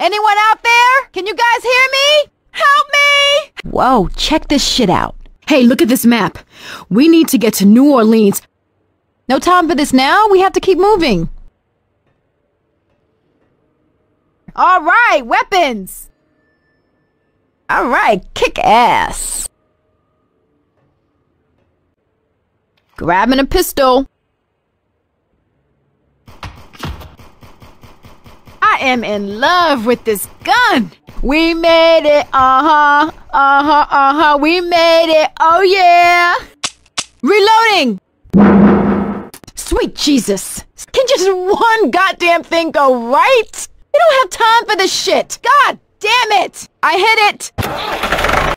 Anyone out there? Can you guys hear me? Help me! Whoa, check this shit out. Hey, look at this map. We need to get to New Orleans. No time for this now. We have to keep moving. All right, weapons. All right, kick ass. Grabbing a pistol. I am in love with this gun. We made it, we made it, oh yeah. Reloading. Sweet Jesus. Can just one goddamn thing go right? We don't have time for this shit. God damn it. I hit it.